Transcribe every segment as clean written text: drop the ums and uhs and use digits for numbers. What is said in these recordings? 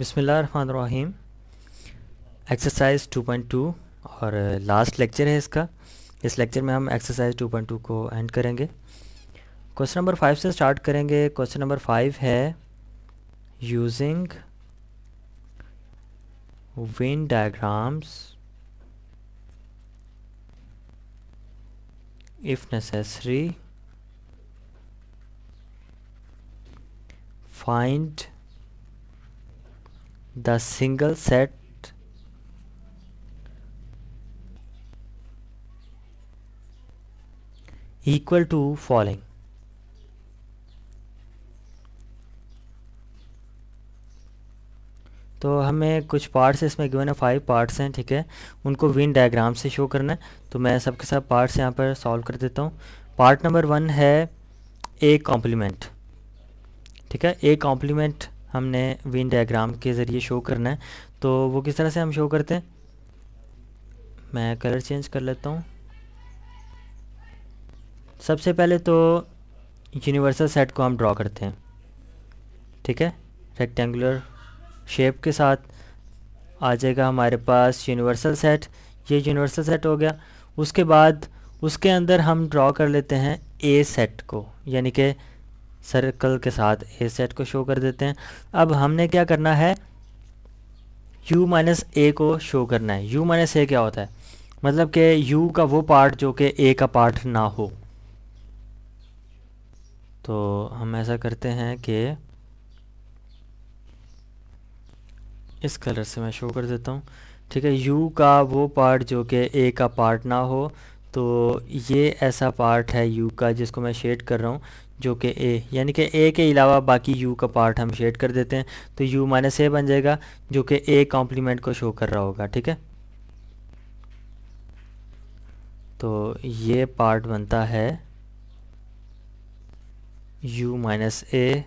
बिस्मिल्लाहिर्रहमानिर्रहीम। एक्सरसाइज 2.2 और last lecture है इसका। इस लेक्चर में हम एक्सरसाइज 2.2 को एंड करेंगे। क्वेश्चन नंबर 5 से स्टार्ट करेंगे। क्वेश्चन नंबर 5 है using Venn diagrams if necessary find the single set equal to following। तो हमें कुछ पार्ट्स इसमें गिवन है, 5 पार्ट्स हैं, ठीक है। उनको वेन डायग्राम से शो करना है, तो मैं सबके सब पार्ट्स यहाँ पर सॉल्व कर देता हूँ। पार्ट नंबर 1 है ए कॉम्प्लीमेंट, ठीक है। ए कॉम्प्लीमेंट हमने वेन डायग्राम के ज़रिए शो करना है। तो वो किस तरह से हम शो करते हैं, मैं कलर चेंज कर लेता हूँ। सबसे पहले तो यूनिवर्सल सेट को हम ड्रॉ करते हैं, ठीक है। रेक्टेंगुलर शेप के साथ आ जाएगा हमारे पास यूनिवर्सल सेट। ये यूनिवर्सल सेट हो गया। उसके बाद उसके अंदर हम ड्रॉ कर लेते हैं ए सेट को, यानी कि सर्कल के साथ ए सेट को शो कर देते हैं। अब हमने क्या करना है, u माइनस ए को शो करना है। u माइनस ए क्या होता है, मतलब कि u का वो पार्ट जो कि a का पार्ट ना हो। तो हम ऐसा करते हैं कि इस कलर से मैं शो कर देता हूँ, ठीक है। u का वो पार्ट जो कि a का पार्ट ना हो, तो ये ऐसा पार्ट है u का जिसको मैं शेड कर रहा हूँ, जो कि a, यानी कि a के अलावा बाकी u का पार्ट हम शेड कर देते हैं। तो u माइनस ए बन जाएगा जो कि a कॉम्प्लीमेंट को शो कर रहा होगा, ठीक है। तो ये पार्ट बनता है u माइनस ए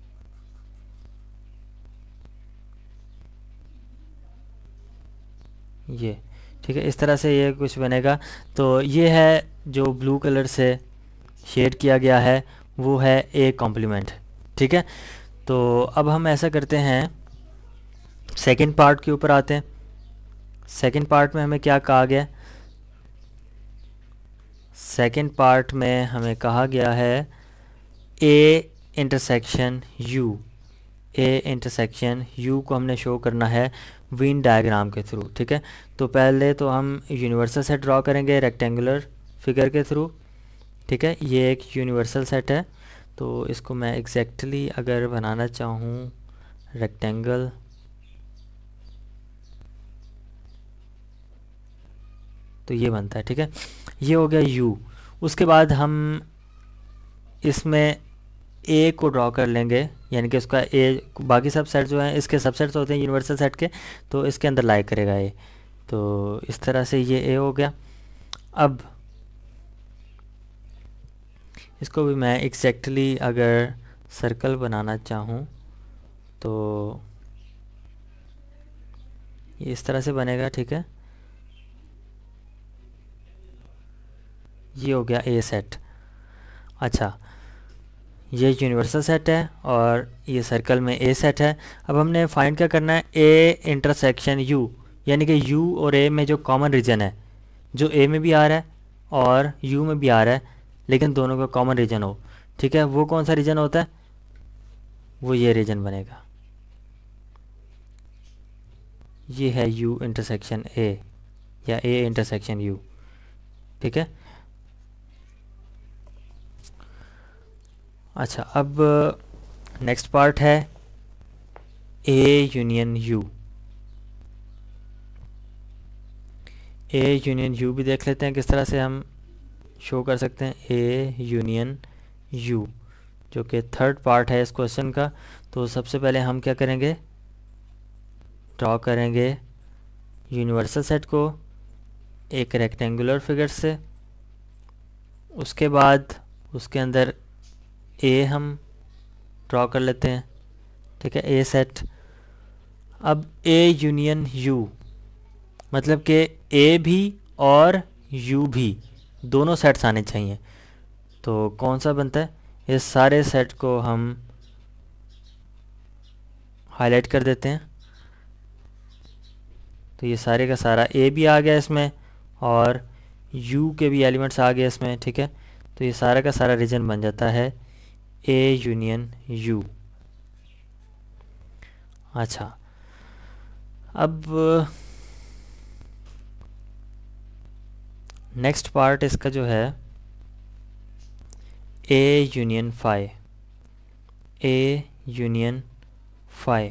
ये, ठीक है। इस तरह से ये कुछ बनेगा। तो ये है जो ब्लू कलर से शेड किया गया है, वो है ए कॉम्प्लीमेंट, ठीक है। तो अब हम ऐसा करते हैं, सेकंड पार्ट के ऊपर आते हैं। सेकंड पार्ट में हमें क्या कहा गया, सेकंड पार्ट में हमें कहा गया है A intersection U. A intersection U को हमने शो करना है वेन डायग्राम के थ्रू, ठीक है। तो पहले तो हम यूनिवर्सल सेट ड्रॉ करेंगे रेक्टेंगुलर फिगर के थ्रू, ठीक है। ये एक यूनिवर्सल सेट है। तो इसको मैं एग्जैक्टली अगर बनाना चाहूँ रेक्टेंगल, तो ये बनता है, ठीक है। ये हो गया u। उसके बाद हम इसमें a को ड्रॉ कर लेंगे, यानी कि उसका a, बाकी सब सेट जो हैं इसके सबसेट्स होते हैं यूनिवर्सल सेट के, तो इसके अंदर लाई करेगा a। तो इस तरह से ये a हो गया। अब इसको भी मैं एग्जैक्टली अगर सर्कल बनाना चाहूँ तो ये इस तरह से बनेगा, ठीक है। ये हो गया ए सेट। अच्छा, ये यूनिवर्सल सेट है और ये सर्कल में ए सेट है। अब हमने फाइंड क्या करना है, ए इंटरसेक्शन यू, यानी कि यू और ए में जो कॉमन रीजन है, जो ए में भी आ रहा है और यू में भी आ रहा है, लेकिन दोनों का कॉमन रीजन हो, ठीक है। वो कौन सा रीजन होता है, वो ये रीजन बनेगा। ये है यू इंटरसेक्शन ए या ए इंटरसेक्शन यू, ठीक है। अच्छा, अब नेक्स्ट पार्ट है A union U. A union U भी देख लेते हैं किस तरह से हम शो कर सकते हैं ए यूनियन यू, जो कि थर्ड पार्ट है इस क्वेश्चन का। तो सबसे पहले हम क्या करेंगे, ड्रॉ करेंगे यूनिवर्सल सेट को एक रेक्टेंगुलर फिगर से। उसके बाद उसके अंदर ए हम ड्रॉ कर लेते हैं, ठीक है, ए सेट। अब ए यूनियन यू, मतलब कि ए भी और यू भी दोनों सेट्स आने चाहिए। तो कौन सा बनता है, इस सारे सेट को हम हाईलाइट कर देते हैं तो ये सारे का सारा ए भी आ गया इसमें और यू के भी एलिमेंट्स आ गए इसमें, ठीक है। तो ये सारा का सारा रीजन बन जाता है ए यूनियन यू। अच्छा, अब नेक्स्ट पार्ट इसका जो है A union phi. A union phi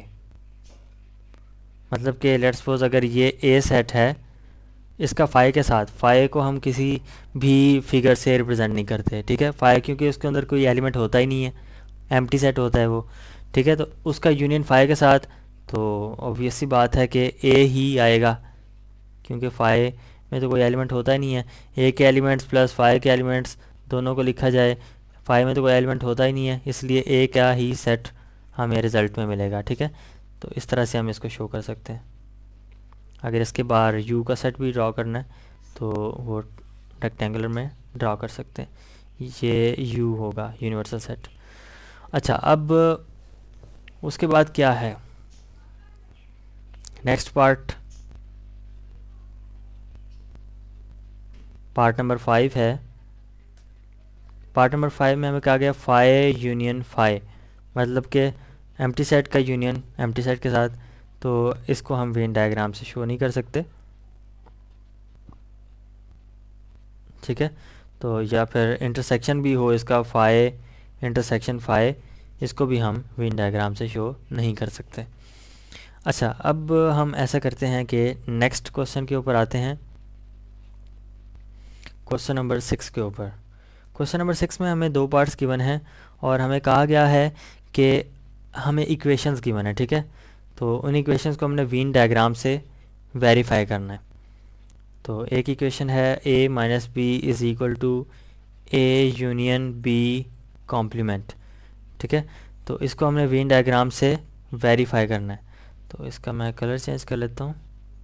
मतलब कि लेट्स सपोज अगर ये ए सेट है, इसका फाई के साथ, फाई को हम किसी भी फिगर से रिप्रेजेंट नहीं करते, ठीक है। फाई क्योंकि उसके अंदर कोई एलिमेंट होता ही नहीं है, एम्प्टी सेट होता है वो, ठीक है। तो उसका यूनियन फाई के साथ, तो ऑब्वियस सी बात है कि ए ही आएगा, क्योंकि फाई में तो कोई एलिमेंट होता ही नहीं है। ए के एलिमेंट्स प्लस फाई के एलिमेंट्स दोनों को लिखा जाए, फाई में तो कोई एलिमेंट होता ही नहीं है, इसलिए ए का ही सेट हमें रिज़ल्ट में मिलेगा, ठीक है। तो इस तरह से हम इसको शो कर सकते हैं। अगर इसके बाहर यू का सेट भी ड्रॉ करना है तो वो रेक्टेंगुलर में ड्रॉ कर सकते हैं, ये यू होगा यूनिवर्सल सेट। अच्छा, अब उसके बाद क्या है, नेक्स्ट पार्ट नंबर 5 है। पार्ट नंबर 5 में हमें कहा गया फाई यूनियन फाई, मतलब कि एम्प्टी सेट का यूनियन एम्प्टी सेट के साथ। तो इसको हम वेन डायग्राम से शो नहीं कर सकते, ठीक है। तो या फिर इंटरसेक्शन भी हो इसका, फाई इंटरसेक्शन फाई, इसको भी हम वेन डायग्राम से शो नहीं कर सकते। अच्छा, अब हम ऐसा करते हैं कि नेक्स्ट क्वेश्चन के ऊपर आते हैं, क्वेश्चन नंबर 6 के ऊपर। क्वेश्चन नंबर 6 में हमें 2 पार्ट्स गिवन हैं और हमें कहा गया है कि हमें इक्वेशंस गिवन है, ठीक है। तो उन इक्वेशंस को हमने वेन डायग्राम से वेरीफाई करना है। तो एक इक्वेशन है a minus B is equal to A union B complement, ठीक है। तो इसको हमने वेन डायग्राम से वेरीफाई करना है। तो इसका मैं कलर चेंज कर लेता हूँ,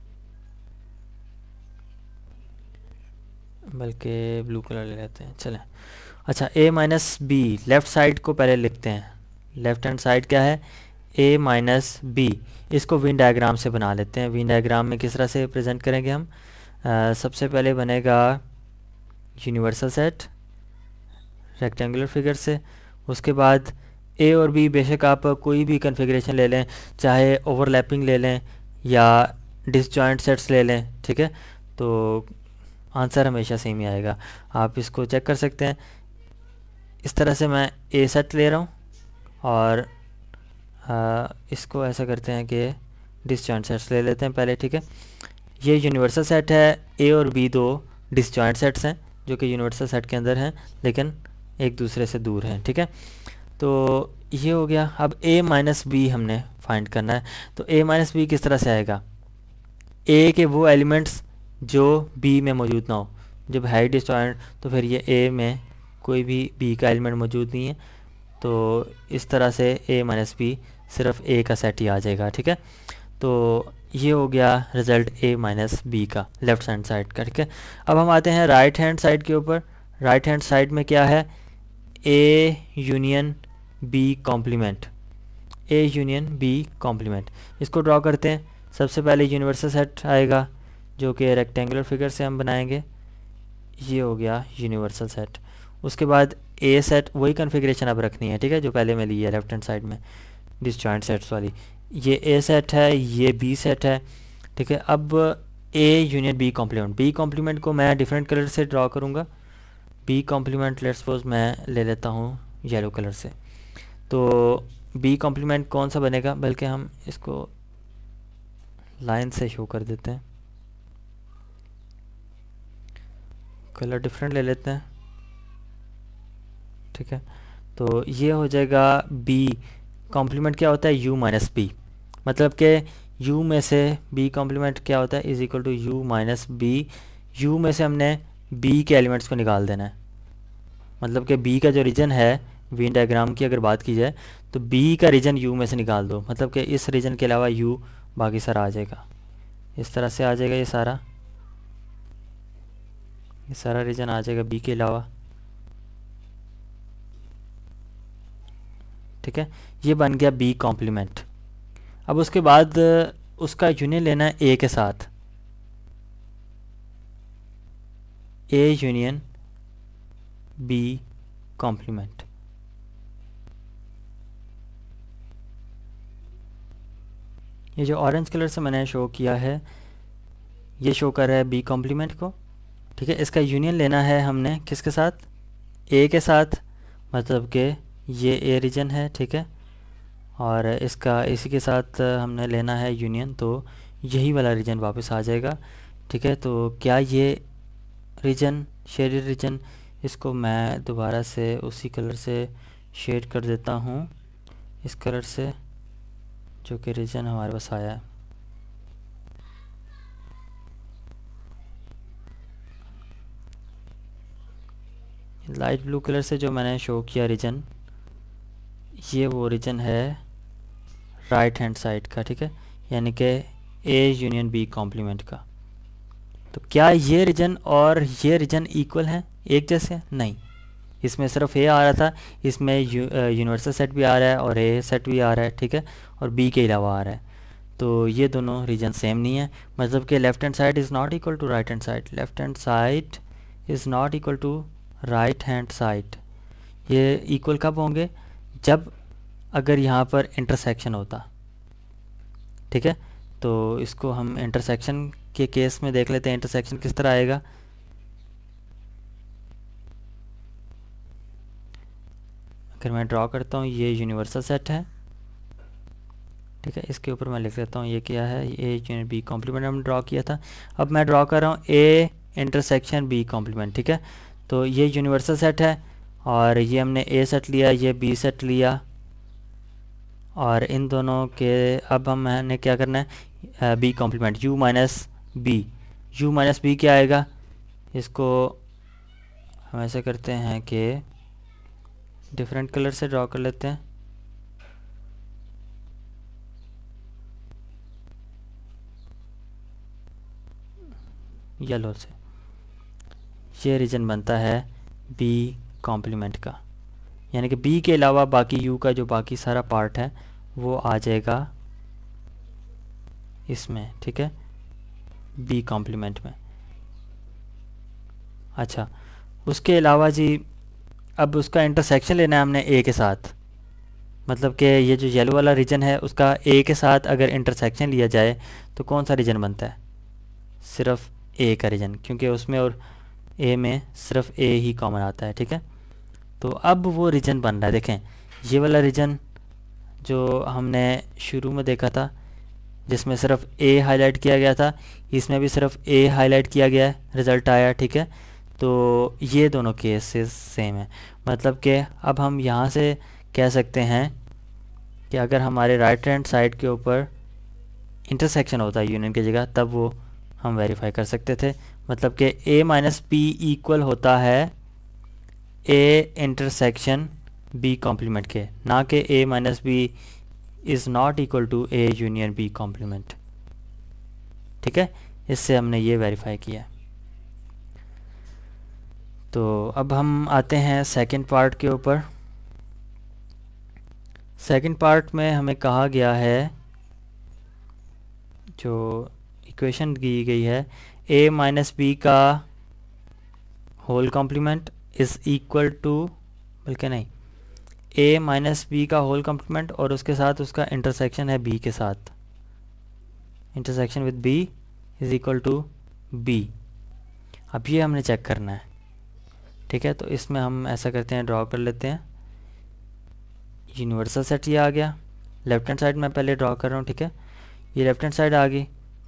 बल्कि ब्लू कलर ले लेते हैं, चलें। अच्छा, a minus B, left side को पहले लिखते हैं। लेफ़्ट हैंड साइड क्या है, a माइनस बी, इसको वेन डायग्राम से बना लेते हैं। वेन डायग्राम में किस तरह से प्रेजेंट करेंगे हम, सबसे पहले बनेगा यूनिवर्सल सेट रेक्टेंगुलर फिगर से। उसके बाद ए और बी, बेशक आप कोई भी कन्फिग्रेशन ले लें, चाहे ओवरलैपिंग ले लें या डिसजॉइंट सेट्स ले लें, ठीक है। तो आंसर हमेशा सेम ही आएगा, आप इसको चेक कर सकते हैं। इस तरह से मैं ए सेट ले रहा हूँ और इसको ऐसा करते हैं कि डिसजॉइंट सेट्स ले लेते हैं पहले, ठीक है। ये यूनिवर्सल सेट है, ए और बी 2 डिसजॉइंट सेट्स हैं जो कि यूनिवर्सल सेट के अंदर हैं लेकिन एक दूसरे से दूर हैं, ठीक है। तो ये हो गया। अब a माइनस बी हमने फाइंड करना है। तो a माइनस बी किस तरह से आएगा, a के वो एलिमेंट्स जो b में मौजूद ना हो। जब है डिसजॉइंट तो फिर ये a में कोई भी b का एलिमेंट मौजूद नहीं है, तो इस तरह से a माइनस बी सिर्फ a का सेट ही आ जाएगा, ठीक है। तो ये हो गया रिज़ल्ट a माइनस बी का लेफ़्ट हैंड साइड का, ठीक है। अब हम आते हैं राइट हैंड साइड के ऊपर। राइट हैंड साइड में क्या है, a union b complement, a union b complement. इसको ड्रॉ करते हैं। सबसे पहले यूनिवर्सल सेट आएगा जो कि रेक्टेंगुलर फिगर से हम बनाएंगे, ये हो गया यूनिवर्सल सेट। उसके बाद a सेट, वही कन्फिग्रेशन अब रखनी है, ठीक है, जो पहले में ली है लेफ्ट हैंड साइड में डिसजॉइंट सेट्स वाली। ये a सेट है, ये b सेट है, ठीक है। अब a union b complement, b complement को मैं डिफरेंट कलर से ड्रॉ करूँगा। b कॉम्प्लीमेंट लेट्स सपोज मैं ले लेता हूँ येलो कलर से। तो b कॉम्प्लीमेंट कौन सा बनेगा, बल्कि हम इसको लाइन से शो कर देते हैं, कलर डिफरेंट ले लेते हैं, ठीक है। तो ये हो जाएगा b कॉम्प्लीमेंट क्या होता है, u माइनस बी, मतलब कि u में से b कॉम्प्लीमेंट क्या होता है is equal to u minus B. u में से हमने b के एलिमेंट्स को निकाल देना है, मतलब कि b का जो रीजन है वेन डायग्राम की अगर बात की जाए तो b का रीजन u में से निकाल दो, मतलब कि इस रीजन के अलावा u बाकी सारा आ जाएगा। इस तरह से आ जाएगा, ये सारा रीजन आ जाएगा b के अलावा, ठीक है। ये बन गया b कॉम्प्लीमेंट। अब उसके बाद उसका यूनियन लेना है a के साथ, ए यूनियन बी कॉम्प्लीमेंट। ये जो ऑरेंज कलर से मैंने शो किया है ये शो कर रहा है बी कॉम्प्लीमेंट को, ठीक है। इसका यूनियन लेना है हमने किसके साथ, ए के साथ, मतलब कि ये ए रीजन है, ठीक है। और इसका इसी के साथ हमने लेना है यूनियन, तो यही वाला रीजन वापस आ जाएगा, ठीक है। तो क्या ये रीजन शेडेड रीजन, इसको मैं दोबारा से उसी कलर से शेड कर देता हूँ, इस कलर से जो कि रीजन हमारे पास आया है। लाइट ब्लू कलर से जो मैंने शो किया रीजन, ये वो रीजन है राइट हैंड साइड का, ठीक है, यानी कि ए यूनियन बी कॉम्प्लीमेंट का। तो क्या ये रीजन और ये रीजन इक्वल हैं, एक जैसे हैं? नहीं, इसमें सिर्फ ए आ रहा था, इसमें यूनिवर्सल सेट भी आ रहा है और ए सेट भी आ रहा है, ठीक है, और बी के अलावा आ रहा है। तो ये दोनों रीजन सेम नहीं है, मतलब कि left hand side is not equal to right hand side, left hand side is not equal to right hand side. ये इक्वल कब होंगे, जब अगर यहाँ पर इंटरसेक्शन होता, ठीक है। तो इसको हम इंटरसेक्शन के केस में देख लेते हैं, इंटरसेक्शन किस तरह आएगा। अगर मैं ड्रॉ करता हूँ, ये यूनिवर्सल सेट है, ठीक है, इसके ऊपर मैं लिख लेता हूँ ये क्या है, ए यूनियन बी कॉम्प्लीमेंट हमने ड्रॉ किया था। अब मैं ड्रॉ कर रहा हूँ ए इंटरसेक्शन बी कॉम्प्लीमेंट, ठीक है। तो ये यूनिवर्सल सेट है और ये हमने ए सेट लिया, ये बी सेट लिया, और इन दोनों के अब हमने क्या करना है, B complement U minus B, U minus B क्या आएगा, इसको हम ऐसे करते हैं कि डिफरेंट कलर से ड्रॉ कर लेते हैं। येलो से ये रीजन बनता है बी कॉम्प्लीमेंट का, यानी कि बी के अलावा बाकी यू का जो बाकी सारा पार्ट है वो आ जाएगा इसमें, ठीक है, बी कॉम्प्लीमेंट में। अच्छा, उसके अलावा जी अब उसका इंटरसेक्शन लेना है हमने ए के साथ, मतलब कि ये जो येलो वाला रीजन है उसका ए के साथ अगर इंटरसेक्शन लिया जाए तो कौन सा रीजन बनता है, सिर्फ ए का रीजन, क्योंकि उसमें और ए में सिर्फ ए ही कॉमन आता है, ठीक है। तो अब वो रीजन बन रहा है, देखें ये वाला रीजन जो हमने शुरू में देखा था जिसमें सिर्फ ए हाईलाइट किया गया था, इसमें भी सिर्फ ए हाईलाइट किया गया है, रिज़ल्ट आया, ठीक है। तो ये दोनों केसेस सेम है, मतलब कि अब हम यहाँ से कह सकते हैं कि अगर हमारे राइट हैंड साइड के ऊपर इंटरसेक्शन होता है यूनियन की जगह, तब वो हम वेरीफाई कर सकते थे, मतलब कि ए माइनस बी इक्वल होता है ए इंटरसेक्शन बी कॉम्प्लीमेंट के, ना कि A minus B is not equal to A union B complement, ठीक है। इससे हमने ये वेरीफाई किया। तो अब हम आते हैं सेकंड पार्ट के ऊपर। सेकंड पार्ट में हमें कहा गया है, जो इक्वेशन दी गई है, ए माइनस बी का whole complement is equal to, बल्कि नहीं, ए माइनस बी का होल कॉम्प्लीमेंट और उसके साथ उसका इंटरसेक्शन है बी के साथ, intersection with B is equal to B. अब ये हमने चेक करना है, ठीक है। तो इसमें हम ऐसा करते हैं, ड्रॉ कर लेते हैं, यूनिवर्सल सेट ये आ गया, लेफ्ट हैंड साइड मैं पहले ड्रॉ कर रहा हूँ, ठीक है, ये लेफ्ट हैंड साइड आ गई,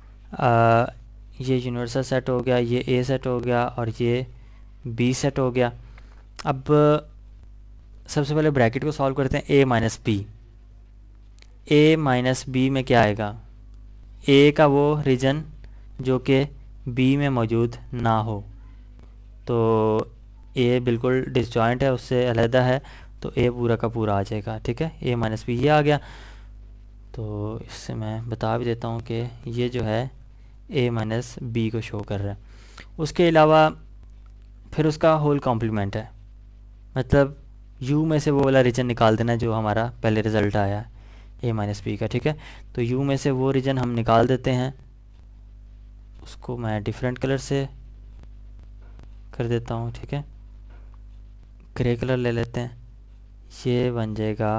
ये यूनिवर्सल सेट हो गया, ये ए सेट हो गया और ये बी सेट हो गया। अब सबसे पहले ब्रैकेट को सॉल्व करते हैं, A minus B, A minus B में क्या आएगा, ए का वो रीजन जो कि बी में मौजूद ना हो, तो ए बिल्कुल डिसजॉइंट है, उससे अलहदा है, तो ए पूरा का पूरा आ जाएगा, ठीक है। ए माइनस बी ये आ गया, तो इससे मैं बता भी देता हूँ कि ये जो है ए माइनस बी को शो कर रहा है। उसके अलावा फिर उसका होल कॉम्प्लीमेंट है, मतलब यू में से वो वाला रीजन निकाल देना जो हमारा पहले रिज़ल्ट आया है ए माइनस बी का, ठीक है। तो यू में से वो रीजन हम निकाल देते हैं, उसको मैं डिफरेंट कलर से कर देता हूँ, ठीक है। ग्रे कलर ले लेते हैं, ये बन जाएगा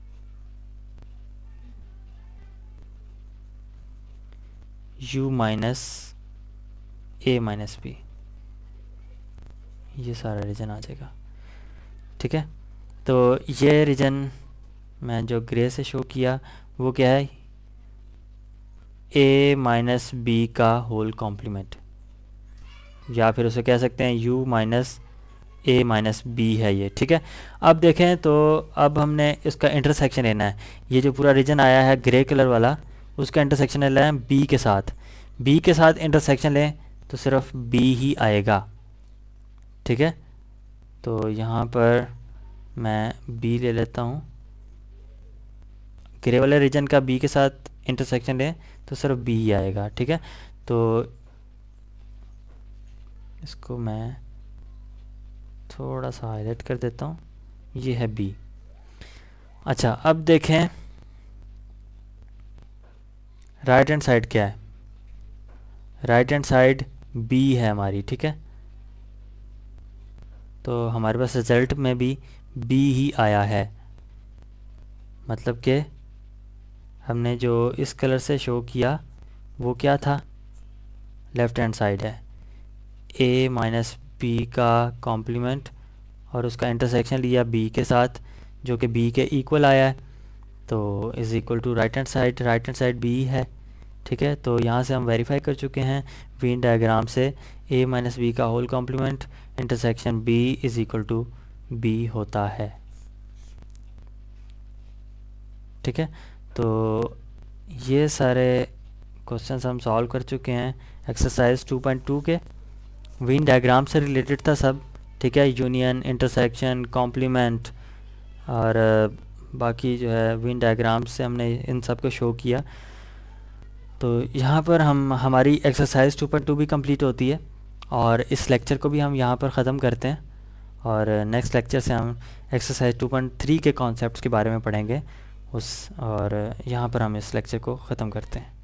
u minus a minus B, ये सारा रीजन आ जाएगा, ठीक है। तो ये रीजन मैं जो ग्रे से शो किया वो क्या है, a माइनस बी का होल कॉम्प्लीमेंट, या फिर उसे कह सकते हैं u minus a minus B है ये, ठीक है। अब देखें तो अब हमने इसका इंटरसेक्शन लेना है, ये जो पूरा रीजन आया है ग्रे कलर वाला उसका इंटरसेक्शन लेना है b के साथ। b के साथ इंटरसेक्शन लें तो सिर्फ b ही आएगा, ठीक है। तो यहाँ पर मैं b ले लेता हूँ, ग्रे वाले रीजन का b के साथ इंटरसेक्शन लें तो सिर्फ b ही आएगा, ठीक है। तो इसको मैं थोड़ा सा हाईलाइट कर देता हूँ, ये है b। अच्छा, अब देखें राइट हैंड साइड क्या है, राइट हैंड साइड b है हमारी, ठीक है। तो हमारे पास रिज़ल्ट में भी b ही आया है, मतलब कि हमने जो इस कलर से शो किया वो क्या था, लेफ़्ट हैंड साइड है, a माइनस बी का कॉम्प्लीमेंट और उसका इंटरसेक्शन लिया b के साथ जो कि b के इक्वल आया है, तो is equal to right hand side b है, ठीक है। तो यहाँ से हम वेरीफाई कर चुके हैं वेन डायग्राम से a माइनस बी का whole complement intersection b is equal to b होता है, ठीक है। तो ये सारे क्वेश्चंस हम सॉल्व कर चुके हैं एक्सरसाइज 2.2 के, वेन डायग्राम से रिलेटेड था सब, ठीक है। यूनियन, इंटरसेक्शन, कॉम्प्लीमेंट और बाकी जो है वेन डायग्राम से हमने इन सब को शो किया। तो यहाँ पर हम हमारी एक्सरसाइज 2.2 भी कंप्लीट होती है और इस लेक्चर को भी हम यहाँ पर ख़त्म करते हैं और नेक्स्ट लेक्चर से हम एक्सरसाइज 2.3 के कॉन्सेप्ट्स के बारे में पढ़ेंगे और यहाँ पर हम इस लेक्चर को ख़त्म करते हैं।